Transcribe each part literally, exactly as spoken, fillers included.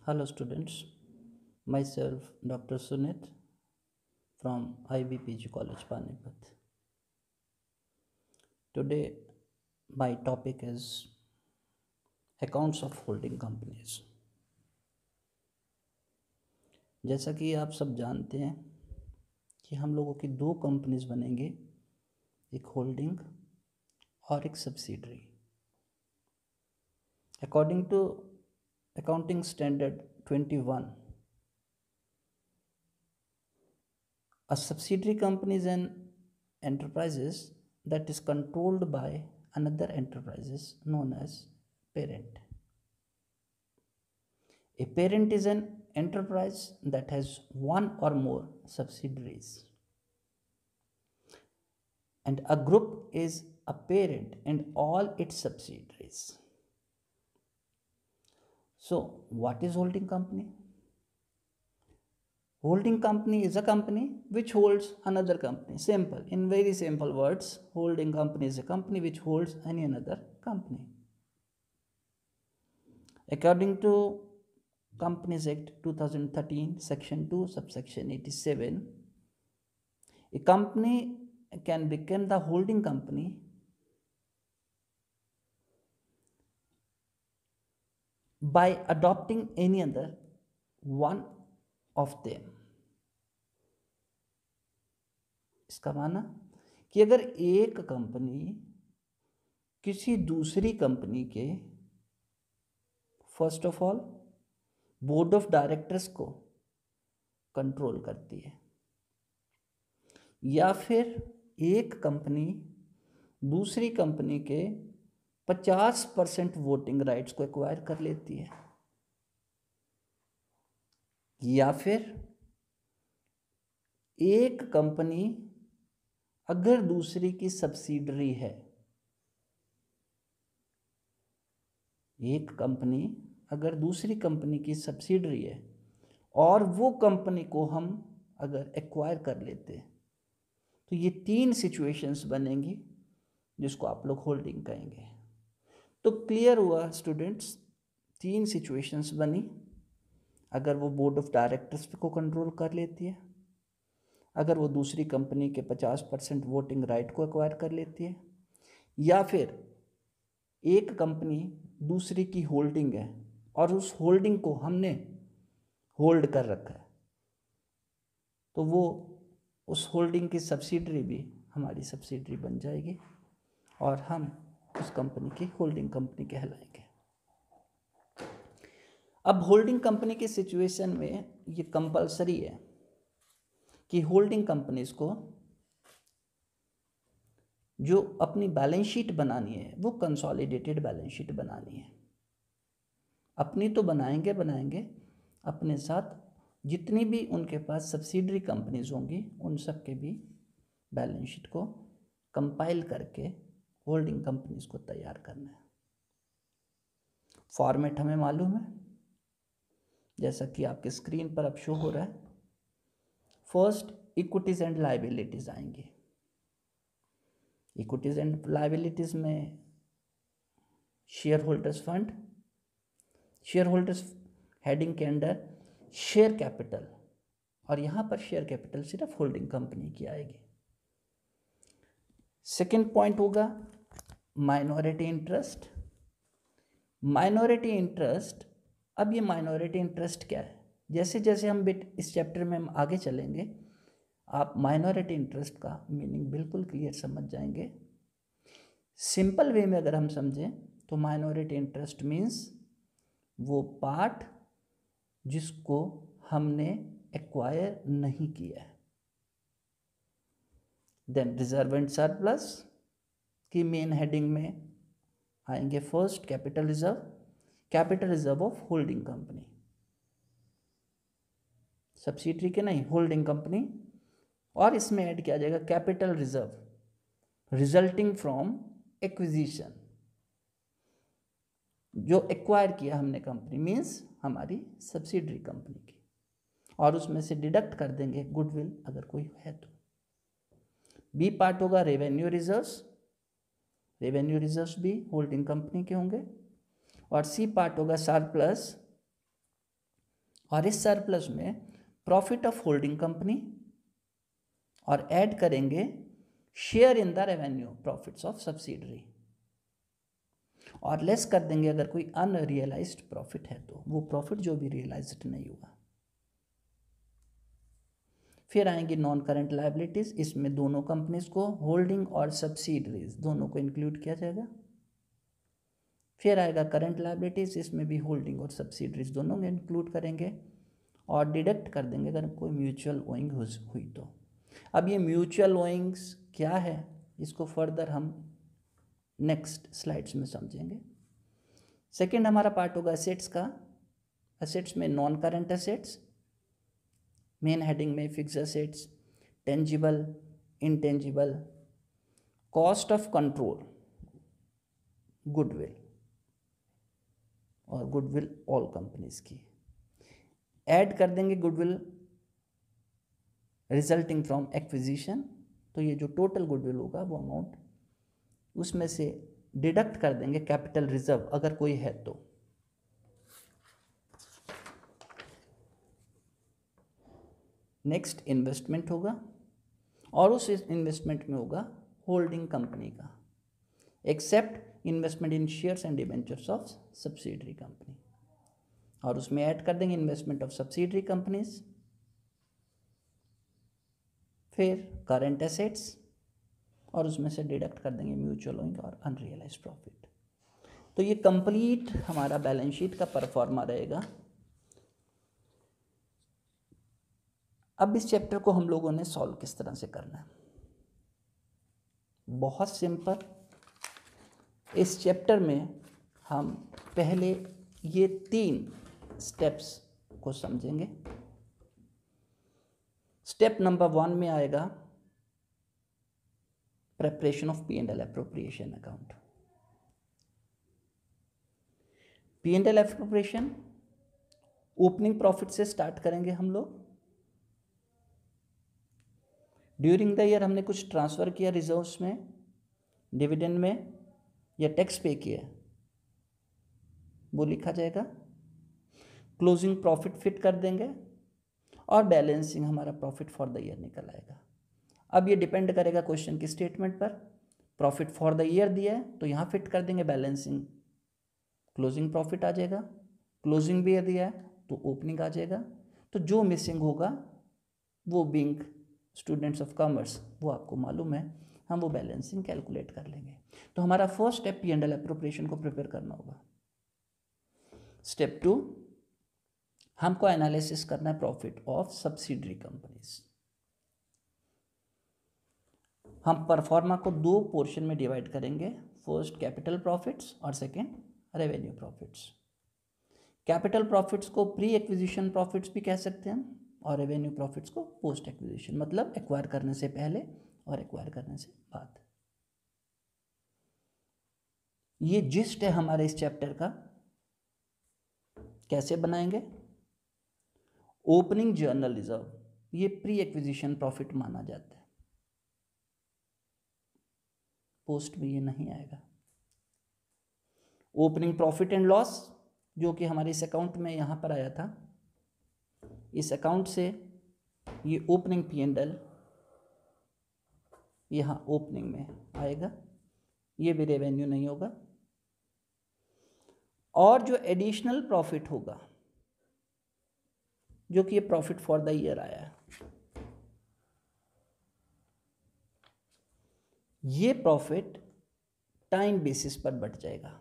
Hello students, myself Doctor Sunit from I B P G College Panipat. Today my topic is accounts of holding companies. जैसा कि आप सब जानते हैं कि हम लोगों की दो कंपनीज बनेंगे, एक होल्डिंग और एक subsidiary. According to Accounting Standard twenty-one, a subsidiary company is an enterprises that is controlled by another enterprises known as parent. A parent is an enterprise that has one or more subsidiaries, and a group is a parent and all its subsidiaries. So, what is holding company? Holding company is a company which holds another company. Simple. In very simple words, holding company is a company which holds any another company. According to Companies Act twenty thirteen, Section two, Subsection eighty-seven, a company can become the holding company by adopting any other one of them. इसका माना कि अगर एक company किसी दूसरी company के first of all board of directors को control करती है, या फिर एक कंपनी दूसरी कंपनी के पचास परसेंट वोटिंग राइट्स को एक्वायर कर लेती है, या फिर एक कंपनी अगर दूसरी की सब्सिडरी है, एक कंपनी अगर दूसरी कंपनी की सब्सिडरी है और वो कंपनी को हम अगर एक्वायर कर लेते हैं, तो ये तीन सिचुएशंस बनेंगी जिसको आप लोग होल्डिंग कहेंगे. तो क्लियर हुआ स्टूडेंट्स, तीन सिचुएशंस बनी. अगर वो बोर्ड ऑफ डायरेक्टर्स को कंट्रोल कर लेती है, अगर वो दूसरी कंपनी के पचास परसेंट वोटिंग राइट को एक्वायर कर लेती है, या फिर एक कंपनी दूसरी की होल्डिंग है और उस होल्डिंग को हमने होल्ड कर रखा है, तो वो उस होल्डिंग की सब्सिडरी भी हमारी सब्सिडरी बन जाएगी और हम उस कंपनी की होल्डिंग कंपनी कहलाएंगे. अब होल्डिंग कंपनी की सिचुएशन में ये कंपलसरी है कि होल्डिंग कंपनीज को जो अपनी बैलेंस शीट बनानी है वो कंसोलिडेटेड बैलेंस शीट बनानी है. अपनी तो बनाएंगे बनाएंगे अपने साथ जितनी भी उनके पास सब्सिडरी कंपनीज होंगी उन सब के भी बैलेंस शीट को कंपाइल करके होल्डिंग कंपनीज को तैयार करना है. फॉर्मेट हमें मालूम है, जैसा कि आपके स्क्रीन पर अब शो हो रहा है. फर्स्ट इक्विटीज एंड लायबिलिटीज आएंगे. इक्विटीज एंड लायबिलिटीज में share holders fund, share holders heading के अंडर शेयर कैपिटल, और यहां पर शेयर कैपिटल सिर्फ होल्डिंग कंपनी की आएगी. सेकेंड पॉइंट होगा माइनॉरिटी इंटरेस्ट. माइनॉरिटी इंटरेस्ट, अब ये माइनॉरिटी इंटरेस्ट क्या है, जैसे जैसे हम बिट इस चैप्टर में हम आगे चलेंगे आप माइनॉरिटी इंटरेस्ट का मीनिंग बिल्कुल क्लियर समझ जाएंगे. सिंपल वे में अगर हम समझें तो माइनॉरिटी इंटरेस्ट मीन्स वो पार्ट जिसको हमने एक्वायर नहीं किया है. देन रिजर्व एंड सरप्लस की मेन हेडिंग में आएंगे. First capital reserve, capital reserve of holding company, subsidiary के नहीं, होल्डिंग कंपनी. और इसमें ऐड किया जाएगा capital reserve resulting from acquisition, जो एक्वायर किया हमने कंपनी मीन्स हमारी सब्सिडरी कंपनी की, और उसमें से डिडक्ट कर देंगे गुडविल अगर कोई है तो. बी पार्ट होगा रेवेन्यू रिजर्व्स, रेवेन्यू रिजर्व्स भी होल्डिंग कंपनी के होंगे. और सी पार्ट होगा सरप्लस, और इस सरप्लस में प्रॉफिट ऑफ होल्डिंग कंपनी और ऐड करेंगे share in the revenue profits of subsidiary, और लेस कर देंगे अगर कोई अनरियलाइज्ड प्रॉफिट है तो, वो प्रॉफिट जो भी रियलाइज्ड नहीं हुआ। फिर आएंगी नॉन करंट लायबिलिटीज, इसमें दोनों कंपनीज को, होल्डिंग और सब्सिडरीज दोनों को इंक्लूड किया जाएगा। फिर आएगा करंट लायबिलिटीज, इसमें भी होल्डिंग और सब्सिडरीज दोनों में इंक्लूड करेंगे और डिडक्ट कर देंगे अगर कोई म्यूचुअल ओइंग हुई तो। अब ये म्यूचुअल ओइंग्स क्या है, इसको फर्दर हम नेक्स्ट स्लाइड्स में समझेंगे। सेकंड हमारा पार्ट होगा एसेट्स का। एसेट्स में non current assets, main heading में fix assets, tangible, intangible, cost of control, goodwill और गुडविल ऑल कंपनीज की। ऐड कर देंगे गुडविल रिजल्टिंग फ्रॉम एक्विजिशन, तो ये जो टोटल गुडविल होगा वो अमाउंट, उसमें से डिडक्ट कर देंगे कैपिटल रिजर्व अगर कोई है तो। नेक्स्ट इन्वेस्टमेंट होगा और उस इन्वेस्टमेंट में होगा होल्डिंग कंपनी का, except investment in shares and debentures of subsidiary company, और उसमें ऐड कर देंगे इन्वेस्टमेंट ऑफ सब्सिडरी कंपनीज। फिर करंट एसेट्स और उसमें से डिडक्ट कर देंगे म्यूचुअल ओइंग और अनरियलाइज प्रॉफिट। तो ये कंप्लीट हमारा बैलेंस शीट का परफॉर्मा रहेगा। अब इस चैप्टर को हम लोगों ने सॉल्व किस तरह से करना है, बहुत सिंपल। इस चैप्टर में हम पहले ये तीन स्टेप्स को समझेंगे। स्टेप नंबर वन में आएगा preparation of P and L appropriation account. P and L appropriation opening profit से स्टार्ट करेंगे हम लोग। ड्यूरिंग द ईयर हमने कुछ ट्रांसफर किया रिजर्व्स में, डिविडेंड में या टैक्स पे किया, वो लिखा जाएगा। क्लोजिंग प्रॉफिट फिट कर देंगे और बैलेंसिंग हमारा प्रॉफिट फॉर द ईयर निकल आएगा। अब ये डिपेंड करेगा क्वेश्चन की स्टेटमेंट पर। प्रॉफिट फॉर द ईयर दिया है तो यहाँ फिट कर देंगे बैलेंसिंग, क्लोजिंग प्रॉफिट आ जाएगा। क्लोजिंग भी दिया है तो ओपनिंग आ जाएगा। तो जो मिसिंग होगा वो बीइंग स्टूडेंट्स ऑफ कॉमर्स वो आपको मालूम है, हम वो बैलेंसिंग कैलकुलेट कर लेंगे। तो हमारा first step P and L appropriation को प्रिपेयर करना होगा। स्टेप टू, हमको एनालिसिस करना है प्रॉफिट ऑफ सब्सिडरी कंपनीज। हम परफॉर्मा को दो पोर्शन में डिवाइड करेंगे, फर्स्ट कैपिटल प्रॉफिट्स और second revenue profits. Capital profits को प्री एक्विजिशन प्रॉफिट्स भी कह सकते हैं और रेवेन्यू प्रॉफिट्स को पोस्ट एक्विजिशन, मतलब एक्वायर करने से पहले और एक्वायर करने से बाद। ये जिस्ट है हमारे इस चैप्टर का। कैसे बनाएंगे? ओपनिंग जर्नल रिजर्व ये प्री एक्विजिशन प्रॉफिट माना जाता है, पोस्ट में ये नहीं आएगा। ओपनिंग प्रॉफिट एंड लॉस जो कि हमारे इस अकाउंट में यहां पर आया था, इस अकाउंट से ये ओपनिंग पी एंड एल यहां ओपनिंग में आएगा, ये भी रेवेन्यू नहीं होगा। और जो एडिशनल प्रॉफिट होगा जो कि ये प्रॉफिट फॉर द ईयर आया है, ये प्रॉफिट टाइम बेसिस पर बट जाएगा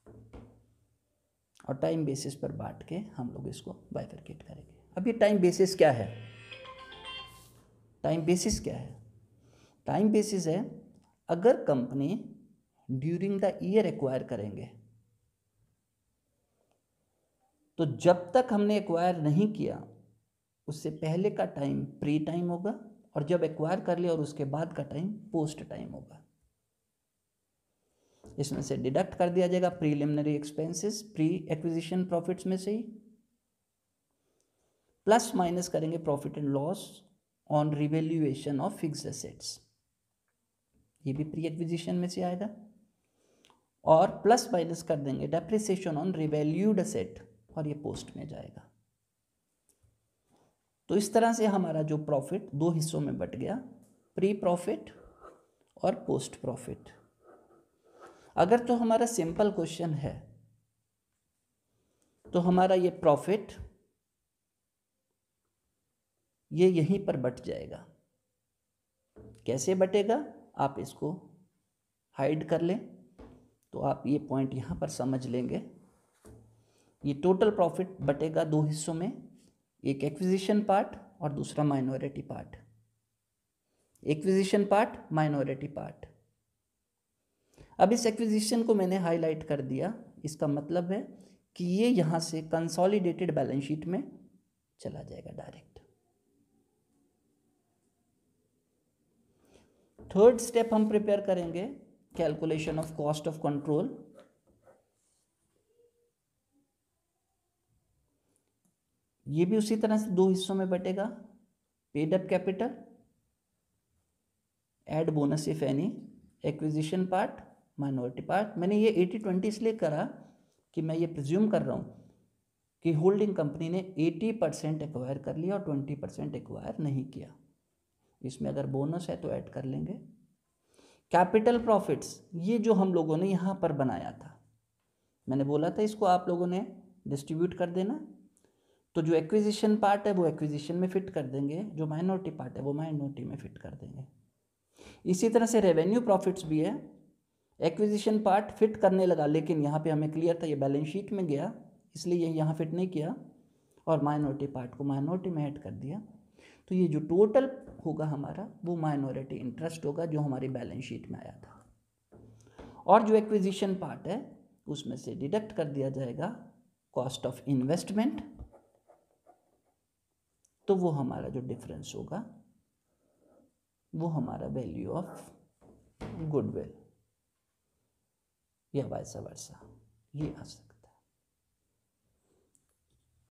और टाइम बेसिस पर बांट के हम लोग इसको बाइफरकेट करेंगे। अब ये टाइम बेसिस क्या है? टाइम बेसिस क्या है? टाइम बेसिस है अगर company during the year acquire करेंगे तो जब तक हमने एक्वायर नहीं किया उससे पहले का टाइम प्री टाइम होगा और जब एक्वायर कर लिया और उसके बाद का टाइम पोस्ट टाइम होगा। इसमें से डिडक्ट कर दिया जाएगा preliminary expenses pre acquisition profits में से ही, प्लस माइनस करेंगे profit and loss on revaluation of fixed assets, ये भी प्री एक्विजिशन में से आएगा, और प्लस माइनस कर देंगे डेप्रिसिएशन ऑन रिवैल्यूड एसेट और ये पोस्ट में जाएगा। तो इस तरह से हमारा जो प्रॉफिट दो हिस्सों में बट गया, प्री प्रॉफिट और पोस्ट प्रॉफिट। अगर तो हमारा सिंपल क्वेश्चन है तो हमारा ये प्रॉफिट ये यहीं पर बट जाएगा। कैसे बटेगा, आप इसको हाइड कर लें तो आप ये पॉइंट यहाँ पर समझ लेंगे। ये टोटल प्रॉफिट बटेगा दो हिस्सों में, एक एक्विजिशन पार्ट और दूसरा minority part. Acquisition part, minority part. अब इस एक्विजिशन को मैंने हाईलाइट कर दिया, इसका मतलब है कि ये यहाँ से कंसोलिडेटेड बैलेंस शीट में चला जाएगा डायरेक्ट। थर्ड स्टेप हम प्रिपेयर करेंगे, calculation of cost of control. ये भी उसी तरह से दो हिस्सों में बटेगा, paid up capital, add bonus if any, acquisition part, minority part. मैंने ये एटी ट्वेंटी इसलिए करा कि मैं ये प्रिज्यूम कर रहा हूँ कि होल्डिंग कंपनी ने एटी परसेंट एक्वायर कर लिया और ट्वेंटी परसेंट एक्वायर नहीं किया। इसमें अगर बोनस है तो ऐड कर लेंगे। कैपिटल प्रॉफिट्स, ये जो हम लोगों ने यहाँ पर बनाया था, मैंने बोला था इसको आप लोगों ने डिस्ट्रीब्यूट कर देना। तो जो एक्विजिशन पार्ट है वो एक्विजिशन में फिट कर देंगे, जो माइनॉरिटी पार्ट है वो माइनॉरिटी में फिट कर देंगे। इसी तरह से रेवेन्यू प्रॉफिट्स भी है, एक्विजिशन पार्ट फिट करने लगा, लेकिन यहाँ पे हमें क्लियर था ये बैलेंस शीट में गया, इसलिए ये यहाँ फिट नहीं किया, और माइनॉरिटी पार्ट को माइनॉरिटी में ऐड कर दिया। तो ये जो टोटल होगा हमारा वो माइनॉरिटी इंटरेस्ट होगा जो हमारी बैलेंस शीट में आया था, और जो एक्विजिशन पार्ट है उसमें से डिडक्ट कर दिया जाएगा कॉस्ट ऑफ इन्वेस्टमेंट। तो वो हमारा जो डिफरेंस होगा वो हमारा वैल्यू ऑफ गुडविल या वाइस वर्सा ये आ सकता है।